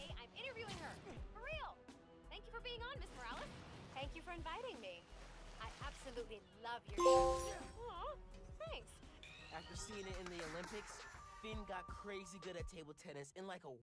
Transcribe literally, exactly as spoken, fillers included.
okay? I'm interviewing her. For real. Thank you for being on, Miss Morales. Thank you for inviting me. I absolutely love your show. Aw, thanks. After seeing it in the Olympics, Finn got crazy good at table tennis in like a